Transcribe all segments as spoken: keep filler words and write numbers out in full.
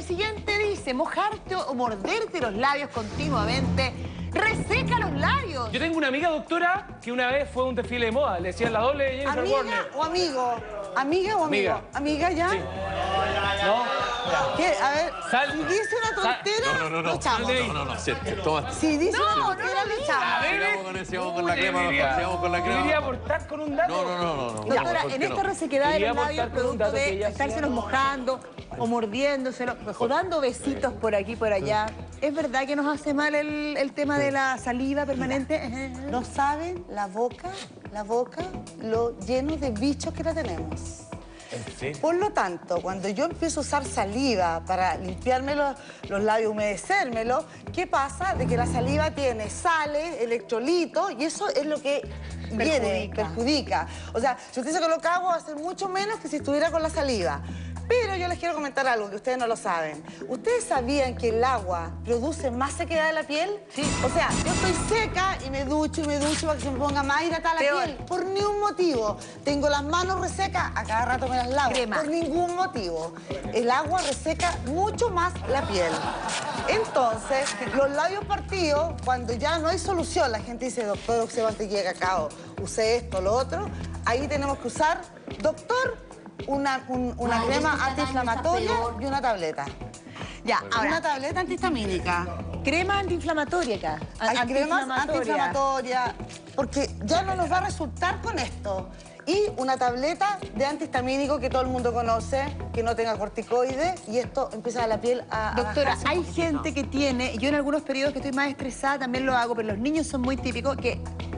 El siguiente dice, mojarte o morderte los labios continuamente reseca los labios. Yo tengo una amiga, doctora, que una vez fue a un desfile de moda. Le decían la doble de Jennifer ¿Amiga Warner. o amigo? ¿Amiga o amigo? Amiga. ¿Amiga ya? Sí. ¿No? ¿Qué? A ver, Sal. si dice una tontera, No, no, no, lo no. echamos. No, no, no. Sí, toma. Si dice No, una no, tontera, no, lo no. echamos. A ver, Sigamos con, sigamos con la Uy, crema, debería- doctor, sigamos con la crema. ¿Debería aportar con un dato? No, no, no, no, no. Doctora, no, ¿por en qué esta no? resequedad de Quería los labios, aportar con un producto dato que ella de estárselos hacía. mojando o mordiéndoselo o dando besitos por aquí por allá, ¿es verdad que nos hace mal el, el tema de la saliva permanente? No saben la boca, la boca, lo lleno de bichos que la tenemos. ¿En serio? Por lo tanto, cuando yo empiezo a usar saliva para limpiarme los, los labios, humedecérmelo, ¿qué pasa? De que la saliva tiene sales, electrolitos, y eso es lo que viene, perjudica. O sea, si usted se coloca agua, va a ser mucho menos que si estuviera con la saliva. Pero yo les quiero comentar algo que ustedes no lo saben. ¿Ustedes sabían que el agua produce más sequedad de la piel? Sí. O sea, yo estoy seca y me ducho y me ducho para que se me ponga más hidratada la Peor. piel. Por ningún motivo. Tengo las manos resecas, a cada rato me las lavo. Crema. Por ningún motivo. El agua reseca mucho más la piel. Entonces, los labios partidos, cuando ya no hay solución, la gente dice, doctor, usé mantequilla de cacao, usé esto, lo otro, ahí tenemos que usar, doctor, una, un- una Ay, crema esta antiinflamatoria está peor. y una tableta. Ya, Una ahora, tableta antihistamínica. crema antiinflamatoria acá. Hay cremas Antiinflamatoria. antiinflamatorias, porque ya no nos va a resultar con esto. Y una tableta de antihistamínico que todo el mundo conoce, que no tenga corticoides, y esto empieza a la piel a... a Doctora, bajarse un hay poquito. gente que tiene, yo en algunos periodos que estoy más estresada también lo hago, pero los niños son muy típicos que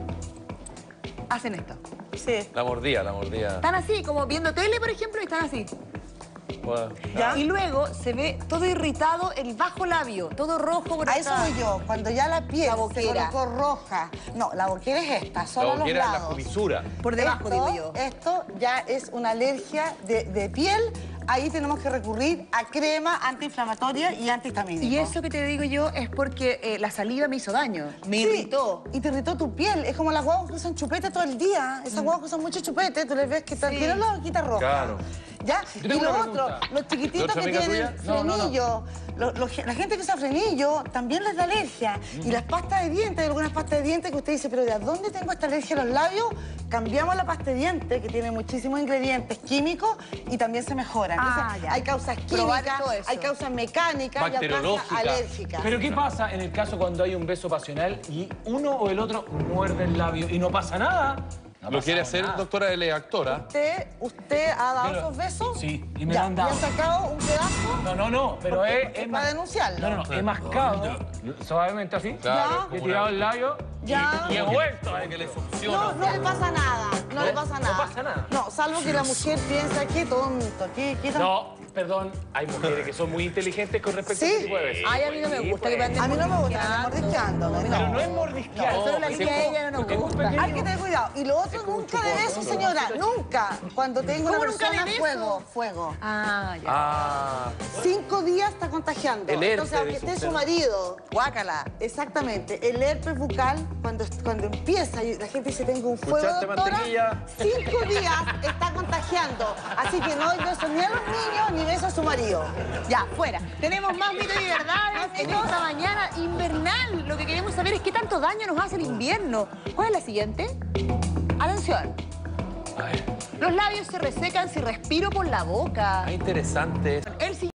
hacen esto. Sí. La mordía, la mordía. Están así, como viendo tele, por ejemplo, y están así. Bueno, ¿Ya? Y luego se ve todo irritado el bajo labio, todo rojo por A eso acá. voy yo, cuando ya la piel La se boquera. colocó roja. No, la boquera es esta, solo la los boquera es la lados. comisura. Por debajo, esto, digo yo. Esto ya es una alergia de, de piel. Ahí tenemos que recurrir a crema antiinflamatoria y antihistamínica. Y eso que te digo yo es porque eh, la saliva me hizo daño, me Sí, irritó. y te irritó tu piel. Es como las guaguas que usan chupete todo el día. Esas guaguas que usan mucho chupete, tú les ves que Sí. tienen la boquita roja. Claro. ¿Ya? Yo Y tengo lo una otro, pregunta. los chiquititos ¿Otra que amiga tienen tuya? No, no, no. frenillo, lo- lo- la gente que usa frenillo también les da alergia. Y las pastas de dientes, hay algunas pastas de dientes que usted dice, pero ¿de dónde tengo esta alergia a los labios? Cambiamos la pasta de dientes, que tiene muchísimos ingredientes químicos, y también se mejora. Ah, Entonces, ya. hay causas Probar químicas, todo eso. hay causas mecánicas y hay causas Bacteriológicas. alérgicas. Pero ¿qué pasa en el caso cuando hay un beso pasional y uno o el otro muerde el labio y no pasa nada? No ha ¿Lo quiere pasado hacer, nada. doctora? Él es actora. ¿Usted, usted ha dado Pero- esos besos? Sí, y me Ya, lo han dado. ¿Y ha sacado un pedazo? No, no, no, pero ¿Por qué? es, Porque es es para denunciarlo. No, no, no, he mascado suavemente así. Claro, Y he como tirado una- el labio Ya. y, y he vuelto. Para que le succiona. No, no le pasa nada. No, ¿No? le pasa nada. No pasa nada. No, salvo que la mujer piensa, qué tonto, qué, qué tan- No, perdón, hay mujeres que son muy inteligentes con respecto ¿Sí? a ese tipo de besos. Ay, a mí no me Sí, gusta que me pues. anden A mí no me gusta, me mordisqueando. mordisqueando. no, Pero no. no es mordisquear. Solo la ese línea de es ella no nos es un gusta. pequeño- Hay que tener cuidado. Y lo otro, nunca de beso, señora. Nunca. Cuando tengo una ¿Cómo nunca de persona, beso? fuego, fuego. Ah, ya. Ah, Cinco días está contagiando. El herpes, Entonces, aunque dice esté usted, su ¿no? marido. Guácala. Exactamente. El herpes bucal, cuando, cuando empieza y la gente dice, tengo un fuego, ¿Escuchaste, doctora, mantequilla? cinco días está contagiando. Así que no hay besos ni a los niños, ni besos a su marido. Ya, fuera. Tenemos más mitos y verdades en esta mañana invernal. Lo que queremos saber es qué tanto daño nos hace el invierno. ¿Cuál es la siguiente? Atención. A ver. Los labios se resecan si respiro por la boca. ah, interesante. El